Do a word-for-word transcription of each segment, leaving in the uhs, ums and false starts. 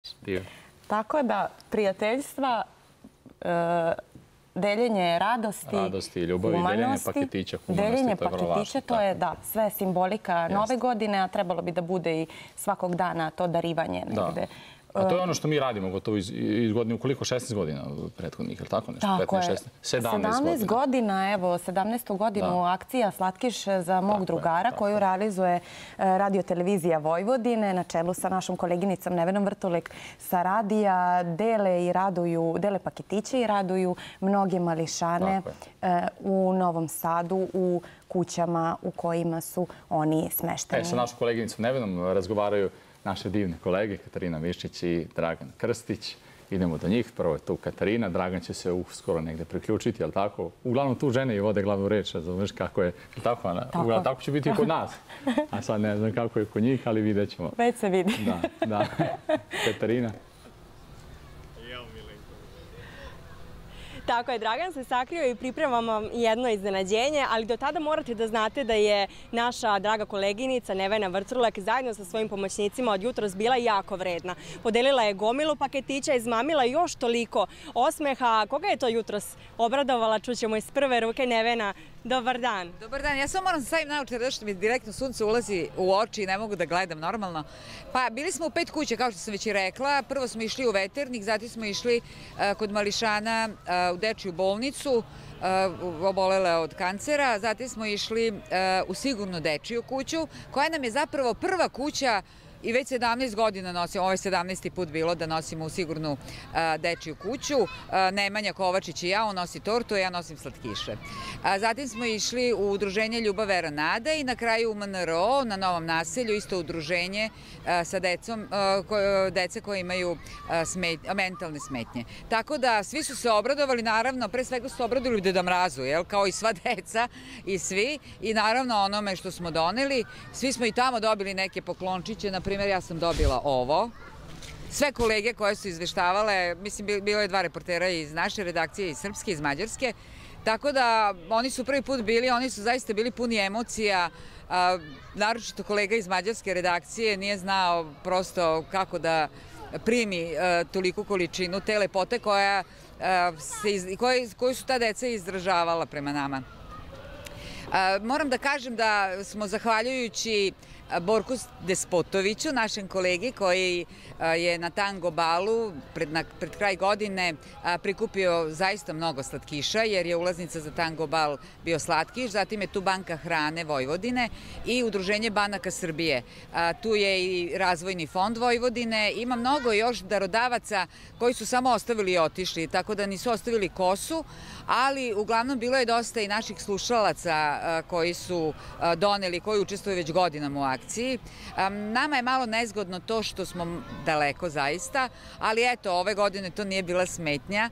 Tako da, prijateljstva, deljenje radosti, radosti, ljubavi, deljenje paketića, deljenje paketića, to je, da, sve simbolika nove godine, a trebalo bi da bude i svakog dana to darivanje negde. A to je ono što mi radimo gotovo iz godine, ukoliko šesnaest godina prethodnih, ili tako nešto? Tako je. sedamnaest godina, evo, sedamnaestu godinu akcija Slatkiš za mog drugara, koju realizuje Radio-televizija Vojvodine na čelu sa našom koleginicom Nevenom Vrtulek sa radija. Dele i raduju, dele paketiće i raduju mnoge mališane u Novom Sadu, u kućama u kojima su oni smešteni. Sa našom koleginicom Nevenom razgovaraju naše divne kolege, Katarina Miščić i Dragan Krstić. Idemo do njih. Prvo je tu Katarina. Dragan će se uskoro negde priključiti, jel tako? Uglavnom tu žene i vode glavnu reč, razumeš kako je. Tako, Ana? Uglavnom tako će biti i kod nas. A sad ne znam kako je kod njih, ali vidjet ćemo. Već se vidi. Da, da. Katarina. Tako je, Dragan se sakrio i pripremamo jedno iznenađenje, ali do tada morate da znate da je naša draga koleginica Nevena Vrtulek zajedno sa svojim pomoćnicima od jutros bila jako vredna. Podelila je gomilu paketića, izmamila još toliko osmeha. Koga je to jutros obradovala? Čućemo iz prve ruke. Nevena, dobar dan. Dobar dan. Ja samo moram da stavim naočare zato što mi direktno sunce ulazi u oči i ne mogu da gledam normalno. Pa bili smo u pet kuća, kao što sam već i rekla. Prvo smo išli u Veternik, zatim smo išli kod mališana u dečiju bolnicu, obolele od kancera. Zatim smo išli u sigurnu dečiju kuću, koja nam je zapravo prva kuća i već sedamnaest godina nosimo, ovo je sedamnaesti put bilo da nosimo u sigurnu dečiju kuću. Nemanja Kovačić i ja, on nosi tortu, a ja nosim slatkiše. Zatim smo išli u udruženje Ljubav, Vera, Nada i na kraju u M N R O na Novom naselju, isto udruženje sa decom, dece koje imaju mentalne smetnje. Tako da svi su se obradovali, naravno, pre svega su se obradovali Deda Mrazu, kao i sva deca i svi, i naravno onome što smo doneli. Svi smo i tamo dobili neke poklončiće, na primjer, ja sam dobila ovo. Sve kolege koje su izveštavale, mislim, bilo je dva reportera iz naše redakcije, iz Srpske, iz Mađarske, tako da oni su prvi put bili, oni su zaista bili puni emocija, naročito kolega iz Mađarske redakcije nije znao prosto kako da primi toliku količinu te lepote koju su ta deca izražavala prema nama. Moram da kažem da smo zahvaljujući Borku Despotoviću, našem kolegi koji je na tango balu pred kraj godine prikupio zaista mnogo slatkiša, jer je ulaznica za tango bal bio slatkiš. Zatim je tu Banka hrane Vojvodine i Udruženje banaka Srbije. Tu je i Razvojni fond Vojvodine. Ima mnogo još darodavaca koji su samo ostavili i otišli, tako da nisu ostavili kosu, ali uglavnom bilo je dosta i naših slušalaca koji su doneli, koji učestvuju već godinama u akciji. Nama je malo nezgodno to što smo daleko zaista, ali eto, ove godine to nije bila smetnja.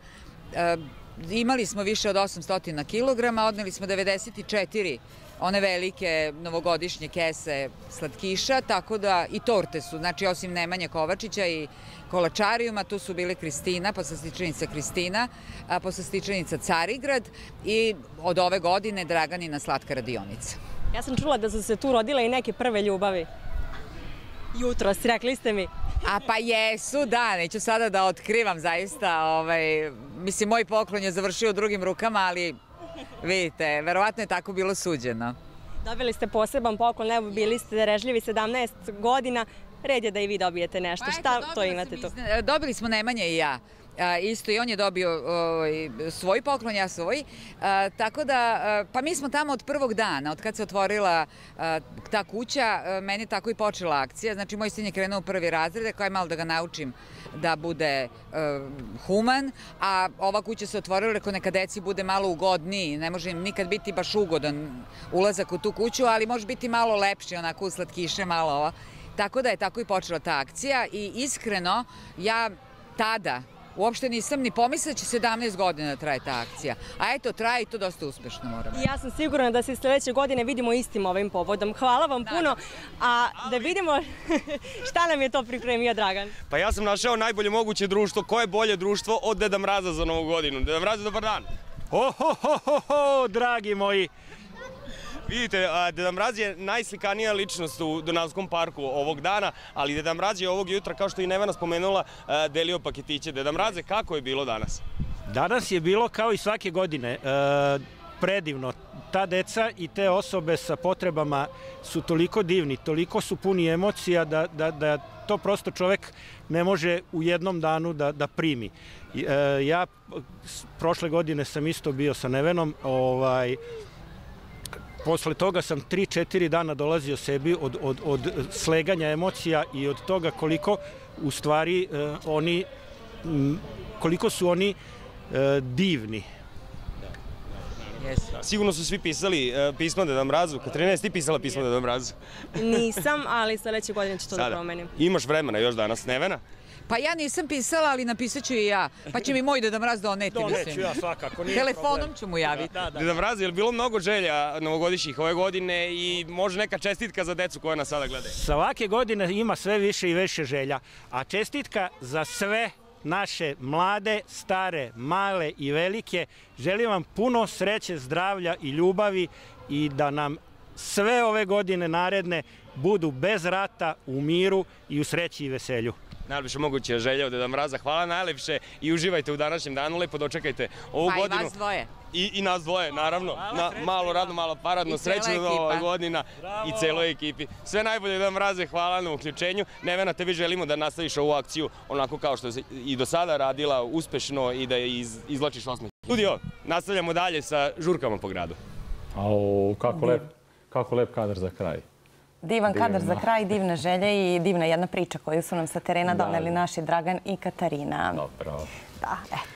Imali smo više od osamsto kilograma, odneli smo devedeset četiri one velike novogodišnje kese slatkiša, tako da i torte su, znači osim Nemanje Kovačića i kolačarijuma, tu su bile Kristina, poslastičanica Kristina, poslastičanica Carigrad i od ove godine Draganina slatka radionica. Ja sam čula da su se tu rodile i neke prve ljubavi. Jutros, rekli ste mi. A pa jesu, da, neću sada da otkrivam zaista. Mislim, moj poklon je završio u drugim rukama, ali vidite, verovatno je tako bilo suđeno. Dobili ste poseban poklon, evo bili ste darežljivi sedamnaest godina, red je da i vi dobijete nešto. Šta to imate tu? Dobili smo Nemanja i ja. Isto i on je dobio svoj poklon, ja svoj. Tako da, pa mi smo tamo od prvog dana, od kad se otvorila ta kuća, meni je tako i počela akcija. Znači, moj sin je krenuo u prvi razred, kao je malo da ga naučim da bude human, a ova kuća se otvorila, rekao neka deci bude malo ugodniji, ne može im nikad biti baš ugodan ulazak u tu kuću, ali može biti malo lepši, onako u slatkiše, malo ovo. Tako da je tako i počela ta akcija i iskreno, ja tada uopšte nisam ni pomislila da će sedamnaest godina da traje ta akcija. A eto, traje i to dosta uspešno, moram. I ja sam sigurna da se sledeće godine vidimo istim ovim povodom. Hvala vam puno. A da vidimo šta nam je to pripremio Dragan. Pa ja sam našao najbolje moguće društvo. Koje je bolje društvo od Deda Mraza za Novu godinu? Deda Mraza, dobar dan. Ohohohoho, dragi moji. Vidite, Deda Mraz je najslikanija ličnost u Donavskom parku ovog dana, ali Deda Mraz je ovog jutra, kao što i Nevena spomenula, delio paketiće. Deda Mraze, kako je bilo danas? Danas je bilo kao i svake godine predivno. Ta deca i te osobe sa potrebama su toliko divni, toliko su puni emocija da, da, da to prosto čovek ne može u jednom danu da, da primi. Ja prošle godine sam isto bio sa Nevenom, ovaj, posle toga sam tri četiri dana dolazio sebi od, od, od sleganja emocija i od toga koliko u stvari oni, koliko su oni divni. Sigurno su svi pisali pisma Deda Mrazu. Katarina, jesi ti pisala pisma Deda Mrazu? Nisam, ali sledeće godine ću to da promenim. Imaš vremena još danas, Nevena? Pa ja nisam pisala, ali napisat ću i ja. Pa će mi moj Deda Mraz doneti, mislim. Doneću ja svakako, nije Telefonom ću mu javiti. Deda Mraz, je li bilo mnogo želja novogodišnjih ove godine i može neka čestitka za decu koja nas sada gledaju? Svake godine ima sve više i više želja, a čestitka za sve naše mlade, stare, male i velike. Želim vam puno sreće, zdravlja i ljubavi i da nam sve ove godine naredne budu bez rata, u miru i u sreći i veselju. Najlepše moguće želje od Deda Mraza. Hvala najlepše i uživajte u današnjem danu. Lepo dočekajte ovu godinu. Pa i vas dvoje. I, i nas dvoje, naravno. Na, malo radno, malo paradno. Srećna nova godina i celoj ekipi. Sve najbolje Deda Mraze, hvala na uključenju. Nevena, tebi želimo da nastaviš ovu akciju onako kao što si i do sada radila uspešno i da je iz, izvlačiš osmeh. Studio, nastavljamo dalje sa žurkama po gradu. Au, kako lep, kako lep kadar za kraj. Divan kadar za kraj, divne želje i divna jedna priča koju su nam sa terena doneli naši Dragan i Katarina. Dobro. Da, eto.